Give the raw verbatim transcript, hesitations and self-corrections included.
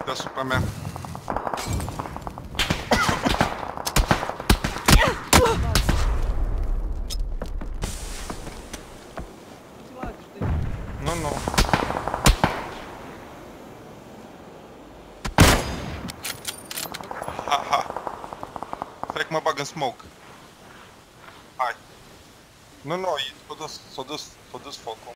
deasupra mea. Nu, nu. Ha, ha. Stai că mă bag în smoke. Hai. Nu, nu, s-a dus, s-a dus, s-a dus focul.